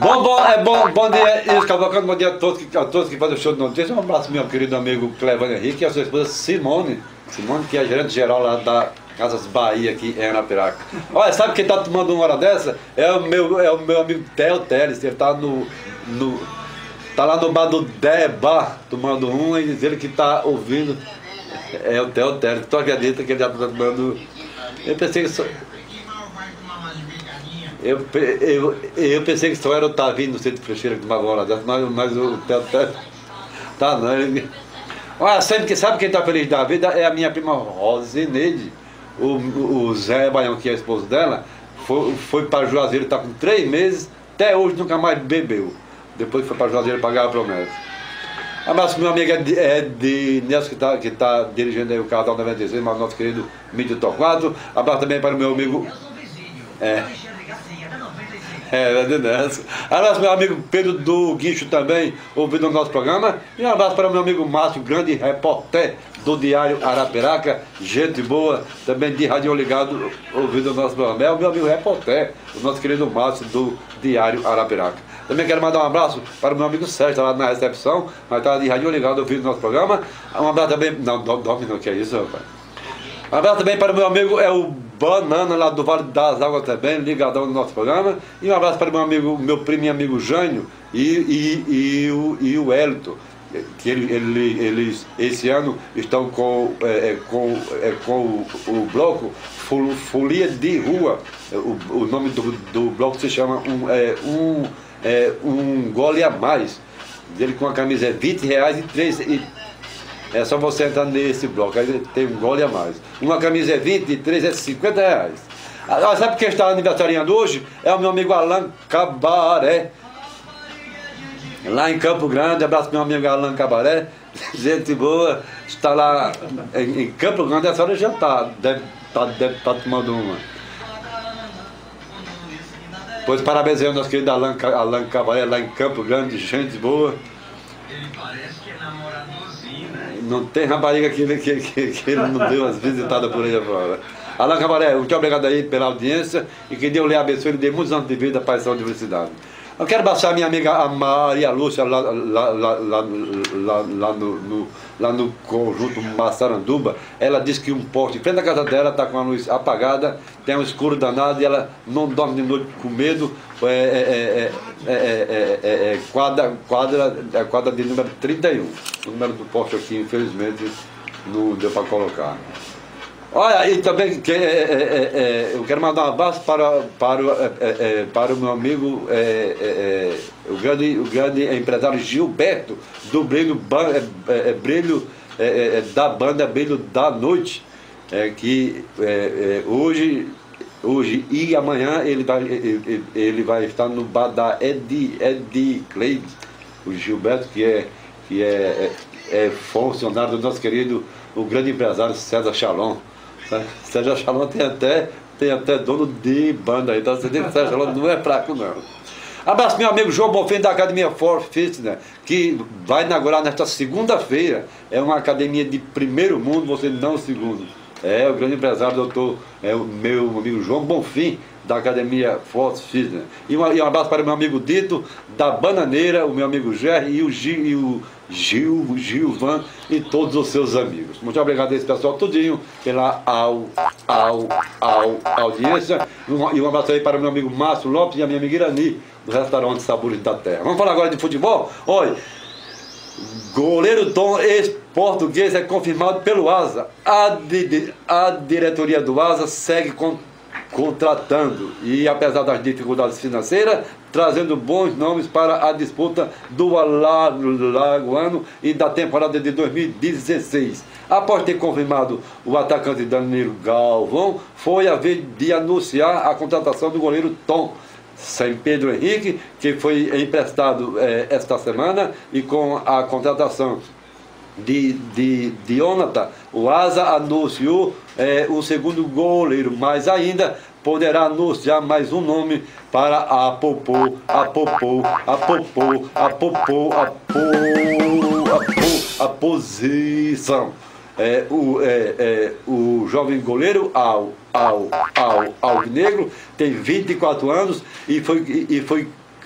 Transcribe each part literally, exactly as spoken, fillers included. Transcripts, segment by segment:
Bom, bom, é bom, bom dia, isso, Cavalcante, bom dia a todos, que, a todos que fazem o show de notícias. Um abraço meu querido amigo Clevane Henrique e a sua esposa Simone. Simone, que é gerente geral lá da Casas Bahia, aqui em Arapiraca. Olha, sabe quem tá tomando uma hora dessa? É o meu, é o meu amigo Theo Teles, ele tá no, no. Tá lá no bar do Deba, tomando um, e diz ele que tá ouvindo. É o Theo Teles, tu acredita que ele já tá tomando. Eu pensei que só. Eu, eu, eu pensei que só era o Tavinho no centro de Frecheira que tomava uma hora dessa, mas, mas o Theo Teles. Tá não, ele. Olha, sempre que sabe quem tá feliz da vida é a minha prima Rosineide. O, o Zé Baião, que é esposo dela, foi, foi para Juazeiro, está com três meses, até hoje nunca mais bebeu. Depois foi para Juazeiro pagar a promessa. Abraço meu amigo é de, é de Nelson, que está que tá dirigindo aí o carro da noventa e seis, mas nosso querido Mídio Torquato. Abraço também para o meu amigo. É. É, é de Nelson. Abraço meu amigo Pedro do Guincho também, ouvindo o nosso programa. E um abraço para o meu amigo Márcio, grande repórter do Diário Arapiraca, gente boa, também de rádio ligado, ouvindo o nosso programa. É o meu amigo repórter, o nosso querido Márcio do Diário Arapiraca. Também quero mandar um abraço para o meu amigo Sérgio, tá lá na recepção, mas está de rádio ligado, ouvindo o nosso programa. Um abraço também. Não, dorme não, que é isso, rapaz. Um abraço também para o meu amigo, é o Banana, lá do Vale das Águas também, ligadão no nosso programa. E um abraço para o meu amigo, meu primo e amigo Jânio e, e, e, o, e o Elton, que ele, ele, eles esse ano estão com, é, com, é, com o, o bloco Folia de Rua. O, o nome do, do bloco se chama um, é, um, é, um Gole a Mais. Ele com a camisa é vinte reais e três. E, é só você entrar nesse bloco, aí tem um Gole a Mais. Uma camisa é vinte e três é cinquenta reais. Ah, sabe quem está aniversariando hoje? É o meu amigo Alan Cabaré, lá em Campo Grande. Abraço meu amigo Alan Cabaré, gente boa, está lá em, em Campo Grande. Essa hora já está, deve estar tá, deve tá tomando uma. Pois parabéns aí ao nosso querido Alan, Alan Cabaré, lá em Campo Grande, gente boa. Ele parece que é namoradorzinho, né? Não tem rapariga que ele, que, que, que ele não deu umas visitadas por aí afora. Alan Cabaré, muito obrigado aí pela audiência e que Deus lhe abençoe e lhe dê muitos anos de vida, paz, saúde e felicidade. Eu quero baixar minha amiga a Maria Lúcia lá, lá, lá, lá, lá, lá, no, no, lá no conjunto Massaranduba. Ela disse que um poste em frente à casa dela está com a luz apagada, tem um escuro danado e ela não dorme de noite com medo. É, é, é, é, é, é, é quadra, quadra, é quadra de número trinta e um. O número do poste aqui, infelizmente, não deu para colocar. Olha, e também que, é, é, é, eu quero mandar um abraço para, para, é, é, para o meu amigo, é, é, o, grande, o grande empresário Gilberto, do Brilho, é, é, Brilho é, é, da banda Brilho da Noite, é, que é, é, hoje, hoje e amanhã ele vai, ele, ele vai estar no bar da Eddie, Eddie Cleide, o Gilberto, que é, que é, é, é funcionário do nosso querido, o grande empresário César Chalon. César Chalon tem até, tem até dono de banda aí, então você tem que César Chalon não é fraco não. Abraço meu amigo João Bonfim da Academia Force Fitness, que vai inaugurar nesta segunda-feira. É uma academia de primeiro mundo, você não segundo. É o grande empresário, doutor, é o meu amigo João Bonfim da Academia Force Fitness. E, uma, e um abraço para o meu amigo Dito da Bananeira, o meu amigo Jerry e o Gil, e o Gil, o Gilvan e todos os seus amigos. Muito obrigado a esse pessoal tudinho pela au, au, au, audiência. E um abraço aí para o meu amigo Márcio Lopes e a minha amiga Irani, do restaurante Sabores da Terra. Vamos falar agora de futebol? Olha, goleiro Tom, ex-português, é confirmado pelo Asa. A, di, a diretoria do Asa segue com contratando e, apesar das dificuldades financeiras, trazendo bons nomes para a disputa do Alagoano e da temporada de dois mil e dezesseis. Após ter confirmado o atacante Danilo Galvão, foi a vez de anunciar a contratação do goleiro Tom, sem Pedro Henrique, que foi emprestado eh, esta semana, e com a contratação de, de, de Jonathan, o Asa anunciou é, o segundo goleiro, mas ainda poderá anunciar mais um nome para a Popô, a Popô, a Popô, a Popô, a Popô, a posição. É, o, é, é, o jovem goleiro Al, Al, Al, Alvinegro tem vinte e quatro anos e foi, e foi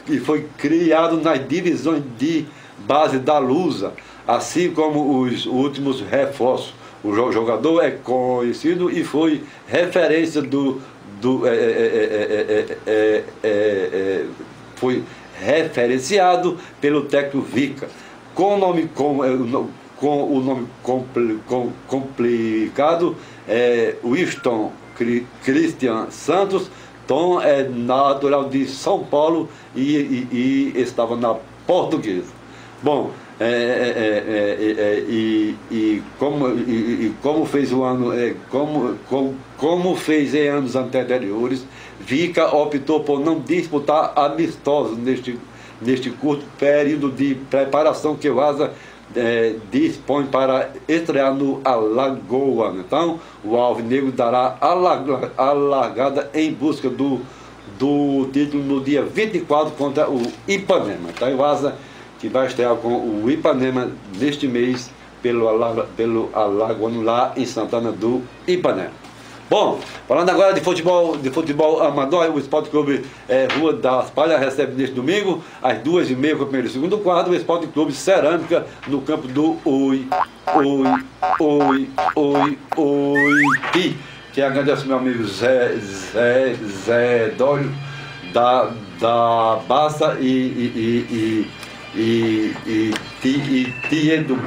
e foi criado nas divisões de base da Lusa, assim como os últimos reforços. O jogador é conhecido e foi referência do, do é, é, é, é, é, é, foi referenciado pelo técnico Vica, com o nome com, com o nome compli, com, complicado é Winston Christian Santos. Tom é natural de São Paulo e, e, e estava na Portuguesa. Bom, é, é, é, é, e, e, como, e, e como fez o ano, é, como, como, como fez em anos anteriores, Vica optou por não disputar amistosos neste, neste curto período de preparação que o Asa é, dispõe para estrear no Alagoas. Então, o Alvinegro dará a largada em busca do, do título no dia vinte e quatro contra o Ipanema. Então, o Asa que vai estrear com o Ipanema neste mês pelo, pelo Alagoano lá em Santana do Ipanema. Bom, falando agora de futebol, de futebol amador, o Esporte Clube é, Rua das Palhas recebe neste domingo, às duas e meia, com o primeiro e segundo quadro, o Esporte Clube Cerâmica no campo do Oi, Oi, Oi, Oi, Oi, Pi. Que agradece meu amigo Zé, Zé, Zé Dório da, da Basta e, e, e, e, e, e, e Tia do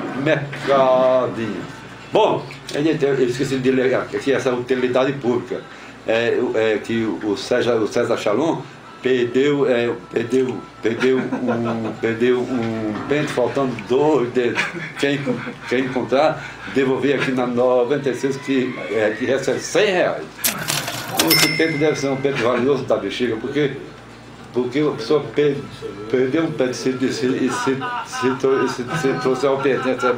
Mercadinho. Bom, eu esqueci de ler aqui essa utilidade pública, é, é, que o César, o César Chalon perdeu, é, perdeu, perdeu, um, perdeu um pente faltando dois dedos. Quem, quem encontrar, devolver aqui na noventa e seis que, é, que recebe cem reais. Esse pente deve ser um pente valioso da bexiga, porque porque a pessoa per, perdeu um pé de se, se, se, se, se, se trouxer ao pé, recebe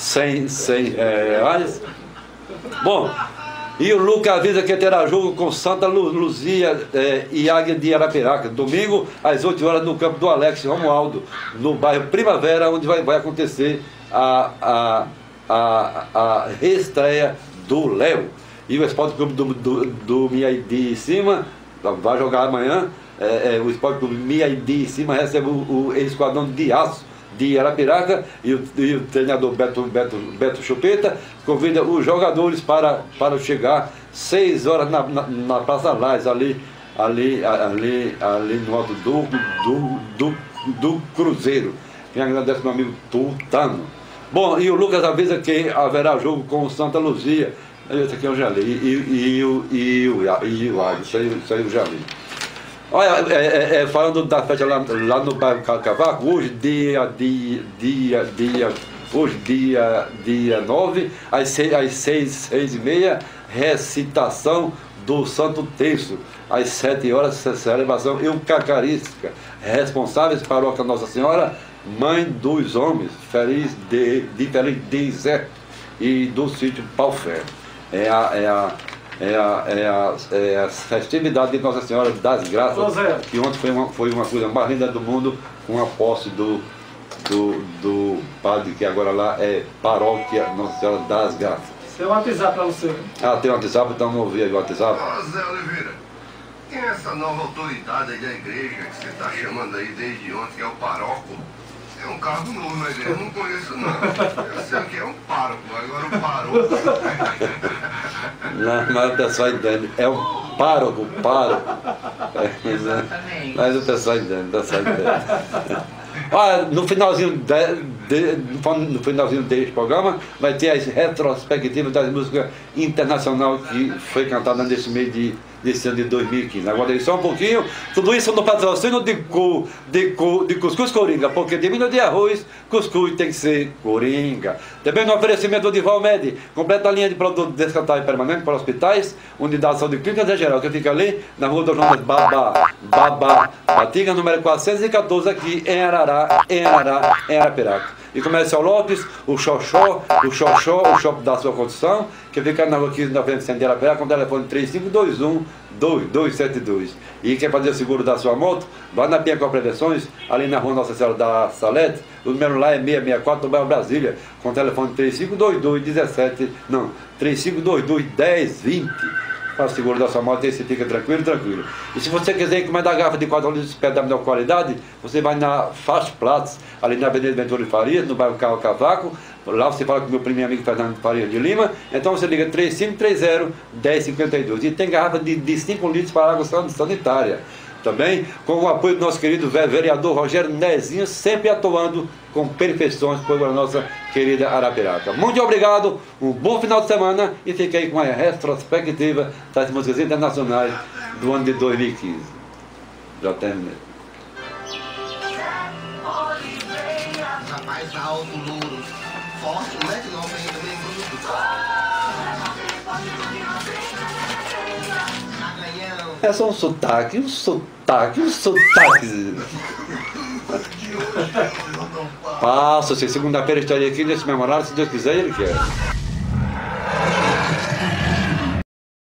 cem reais. Bom, e o Lucas avisa que terá jogo com Santa Luzia é, e Águia de Arapiraca, domingo às oito horas no campo do Alex Romualdo, no bairro Primavera, onde vai, vai acontecer a, a, a, a reestreia do Léo. E o Esporte Clube do, do, do Miai de Cima vai jogar amanhã. É, é, o Esporte Clube Miai de Cima recebe o, o esquadrão de aço de Arapiraca e o, e o treinador Beto, Beto, Beto Chupeta convida os jogadores para, para chegar seis horas na, na, na Praça Lais, ali, ali, ali, ali no alto do, do, do, do Cruzeiro. Quem agradece meu amigo Tutano. Bom, e o Lucas avisa que haverá jogo com o Santa Luzia. Esse aqui eu já li. E, e, e, o e o e o Águia, isso aí, isso aí eu já li. Olha, é, é, falando da festa lá, lá no bairro Cavaco, hoje dia, dia, dia, dia, hoje dia, dia nove, às seis, às seis, seis e meia, recitação do Santo Terço, às sete horas, celebração eucarística, responsáveis paróquia Nossa Senhora, Mãe dos Homens, feliz de, de feliz deserto e do sítio Paufé. É a, é a É a, é, a, é a festividade de Nossa Senhora das Graças, que ontem foi uma, foi uma coisa mais linda do mundo, com a posse do, do, do padre, que agora lá é Paróquia Nossa Senhora das Graças. Tem um WhatsApp para você. Ah, tem um WhatsApp, então vamos ouvir aí o WhatsApp. Ô Zé Oliveira, tem essa nova autoridade aí da igreja que você está chamando aí desde ontem, que é o paróquio. É um cargo novo na igreja, eu não conheço não. Eu sei o que é um pároco, agora o paróquio. Não, mas o pessoal entende, é um pároco, pároco. Exatamente. Mas o pessoal entende, o pessoal entende. Olha, no finalzinho, de, de, no finalzinho deste programa vai ter as retrospectivas das músicas internacionais que foi cantada nesse mês de, desse ano de dois mil e quinze. Agora só um pouquinho, tudo isso no patrocínio de, cu, de, cu, de Cuscuz Coringa, porque de milho de arroz, cuscuz tem que ser Coringa. Também no oferecimento de Valmed, completa a linha de produtos descartáveis permanentes para hospitais, unidade de saúde clínica em geral, que fica ali na rua dos Jonas Babá, Babá, Patiga, número quatrocentos e quatorze, aqui em Arará, em Arará, em Arapiraca. E Comercial Lopes, o Xoxó, o Xoxó, o Shopping da sua condição, que fica na rua quinze, na frente do centro de Arapiraca, com o telefone três cinco dois um, dois dois sete dois. E quer fazer o seguro da sua moto? Vai na Piancó Prevenções, ali na rua Nossa Senhora da Salete, o número lá é seiscentos e sessenta e quatro, no bairro Brasília, com o telefone três cinco dois dois, dezessete, não, três cinco dois dois, dez vinte. para o seguro da sua moto, e você fica tranquilo, tranquilo. E se você quiser encomendar a garrafa de quatro litros de pé da melhor qualidade, você vai na Fast Platts, ali na Avenida Ventura de Farias, no bairro Carro Cavaco. Lá você fala com o meu primo e amigo Fernando Farias de Lima. Então você liga três cinco três zero, um zero cinco dois. E tem garrafa de, de cinco litros para água sanitária. Também com o apoio do nosso querido vereador Rogério Nezinho, sempre atuando com perfeições para a nossa querida Arapiraca. Muito obrigado, um bom final de semana e fique aí com a retrospectiva das músicas internacionais do ano de dois mil e quinze. Já terminei. Rapaz alto, louro, forte, um metro e noventa, bem bruto. É só um sotaque, um sotaque, um sotaque. Passa-se, segunda-feira estarei aqui nesse memorário, se Deus quiser, Ele quer.